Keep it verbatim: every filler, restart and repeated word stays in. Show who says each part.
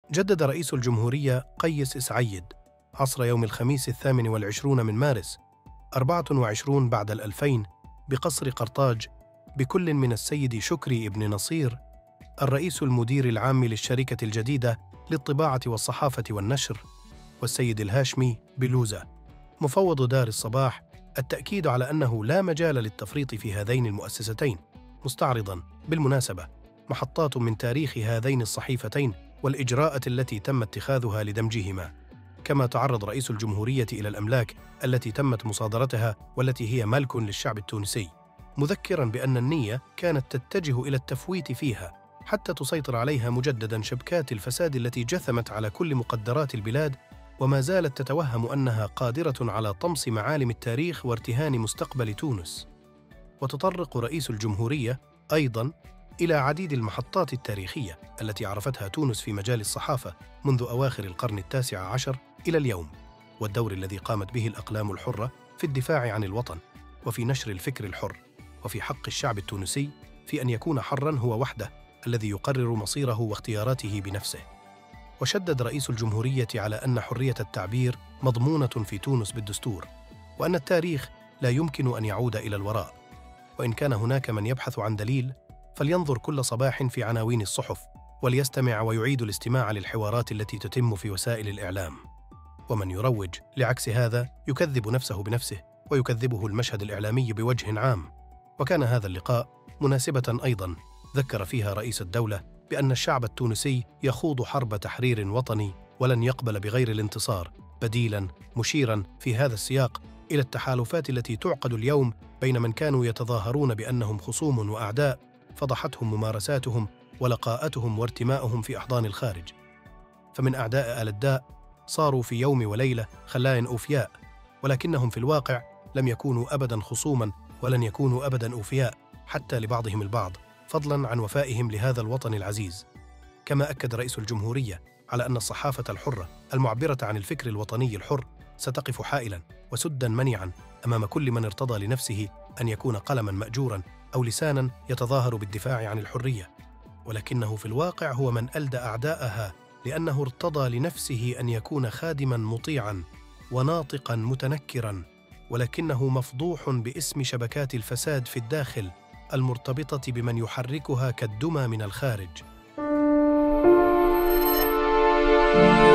Speaker 1: جدد رئيس الجمهورية قيس سعيد عصر يوم الخميس الثامن والعشرون من مارس أربعة وعشرين بعد الألفين بقصر قرطاج بكل من السيد شكري ابن نصير الرئيس المدير العام للشركة الجديدة للطباعة والصحافة والنشر، والسيد الهاشمي بلوزة مفوض دار الصباح، التأكيد على أنه لا مجال للتفريط في هذين المؤسستين، مستعرضاً بالمناسبة محطات من تاريخ هذين الصحيفتين والإجراءات التي تم اتخاذها لدمجهما. كما تعرض رئيس الجمهورية إلى الأملاك التي تمت مصادرتها والتي هي ملك للشعب التونسي، مذكراً بأن النية كانت تتجه إلى التفويت فيها حتى تسيطر عليها مجدداً شبكات الفساد التي جثمت على كل مقدرات البلاد، وما زالت تتوهم أنها قادرة على طمس معالم التاريخ وارتهان مستقبل تونس. وتطرق رئيس الجمهورية أيضاً إلى عديد المحطات التاريخية التي عرفتها تونس في مجال الصحافة منذ أواخر القرن التاسع عشر إلى اليوم، والدور الذي قامت به الأقلام الحرة في الدفاع عن الوطن وفي نشر الفكر الحر، وفي حق الشعب التونسي في أن يكون حراً هو وحده الذي يقرر مصيره واختياراته بنفسه. وشدد رئيس الجمهورية على أن حرية التعبير مضمونة في تونس بالدستور، وأن التاريخ لا يمكن أن يعود إلى الوراء، وإن كان هناك من يبحث عن دليل فلينظر كل صباح في عناوين الصحف وليستمع ويعيد الاستماع للحوارات التي تتم في وسائل الإعلام. ومن يروج لعكس هذا يكذب نفسه بنفسه ويكذبه المشهد الإعلامي بوجه عام. وكان هذا اللقاء مناسبة أيضاً ذكر فيها رئيس الدولة بأن الشعب التونسي يخوض حرب تحرير وطني ولن يقبل بغير الانتصار، بديلاً مشيراً في هذا السياق إلى التحالفات التي تعقد اليوم بين من كانوا يتظاهرون بأنهم خصوم وأعداء فضحتهم ممارساتهم ولقاءتهم وارتماؤهم في أحضان الخارج. فمن أعداء آل الداء صاروا في يوم وليلة خلايا أوفياء، ولكنهم في الواقع لم يكونوا أبداً خصوماً ولن يكونوا أبداً أوفياء حتى لبعضهم البعض، فضلاً عن وفائهم لهذا الوطن العزيز. كما أكد رئيس الجمهورية على أن الصحافة الحرة المعبرة عن الفكر الوطني الحر ستقف حائلاً وسداً منيعاً أمام كل من ارتضى لنفسه أن يكون قلماً مأجوراً أو لساناً يتظاهر بالدفاع عن الحرية، ولكنه في الواقع هو من ألدى أعداءها لأنه ارتضى لنفسه أن يكون خادماً مطيعاً وناطقاً متنكراً، ولكنه مفضوح باسم شبكات الفساد في الداخل المرتبطة بمن يحركها كالدمى من الخارج.